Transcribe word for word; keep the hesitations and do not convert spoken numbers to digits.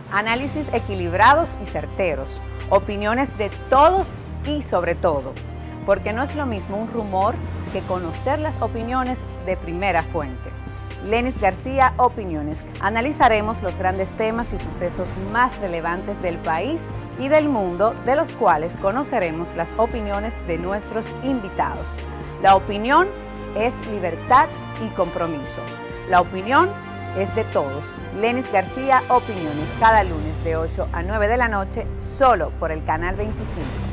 análisis equilibrados y certeros, opiniones de todos y sobre todo, porque no es lo mismo un rumor que conocer las opiniones de primera fuente. Lenis García Opiniones. Analizaremos los grandes temas y sucesos más relevantes del país y del mundo, de los cuales conoceremos las opiniones de nuestros invitados. La opinión es libertad y compromiso. La opinión es de todos. Lenis García Opiniones, cada lunes de ocho a nueve de la noche, solo por el Canal veinticinco.